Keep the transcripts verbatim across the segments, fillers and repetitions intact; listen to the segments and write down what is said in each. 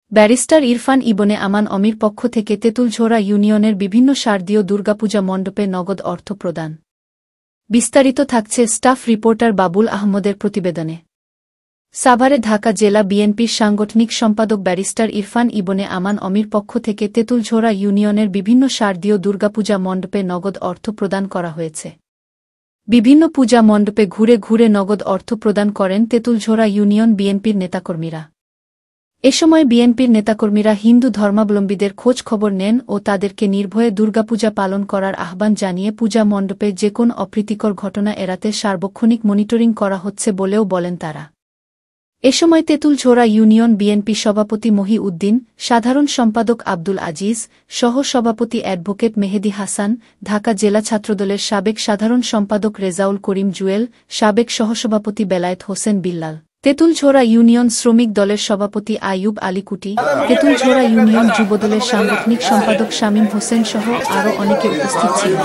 Barrister Irfan ইবনে আমান অমির পক্ষ থেকে তেঁতুলঝোড়া ইউনিয়নের বিভিন্ন শারদীয় দুর্গাপূজা মণ্ডপে নগদ অর্থ প্রদান। বিস্তারিত থাকছে স্টাফ রিপোর্টার বাবুল আহমদের প্রতিবেদনে। সাভারে ঢাকা জেলা বিএনপির সাংগঠনিক সম্পাদক ব্যারিস্টার ইরফান ইবনে আমান অমির পক্ষ থেকে তেঁতুলঝোড়া ইউনিয়নের বিভিন্ন শারদীয় দুর্গাপূজা মণ্ডপে নগদ অর্থ প্রদান করা হয়েছে। বিভিন্ন পূজা মণ্ডপে ঘুরে ঘুরে নগদ অর্থ প্রদান করেন তেঁতুলঝোড়া ইউনিয়ন বিএনপির নেতাকর্মীরা। এ সময় বিএনপির নেতাকর্মীরা হিন্দু ধর্মাবলম্বীদের খোঁজ খবর নেন ও তাদেরকে নির্ভয়ে দুর্গাপূজা পালন করার আহ্বান জানিয়ে পূজা মণ্ডপে যে কোন অপ্রীতিকর ঘটনা এড়াতে সার্বক্ষণিক মনিটরিং করা হচ্ছে বলেও বলেন তারা। এ সময় তেঁতুলঝোড়া ইউনিয়ন বিএনপি সভাপতি মহি উদ্দিন, সাধারণ সম্পাদক আব্দুল আজিজ, সহ সভাপতি অ্যাডভোকেট মেহেদী হাসান, ঢাকা জেলা ছাত্রদলের সাবেক সাধারণ সম্পাদক রেজাউল করিম জুয়েল, সাবেক সহসভাপতি বেলায়েত হোসেন বিল্লাল, তেঁতুলঝোড়া ইউনিয়ন শ্রমিক দলের সভাপতি আইয়ুব আলী কুটি, তেঁতুলঝোড়া ইউনিয়ন যুবদলের সাংগঠনিক সম্পাদক শামীম হোসেন সহ আরও অনেকে উপস্থিত ছিলেন।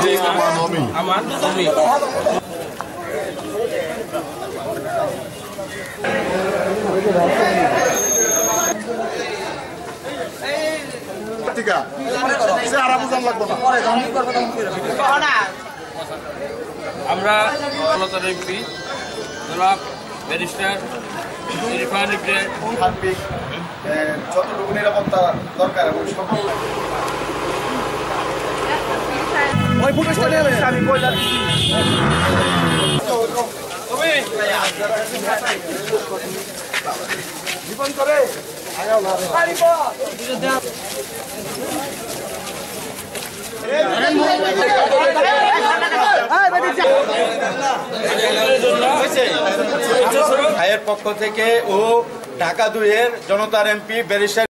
আমরা এমপি জনাব ব্যারিস্টার ইরফান ইবনে সার্বিক যতটুকু নিরাপত্তা দরকার এবং সকল ওই ফুটেজটা নিয়ে আমি কইলাম জীবন করে আগাও না ভাইয়ের পক্ষ থেকে ও ঢাকা দুইয়ের জনতার এমপি ব্যারিস্টার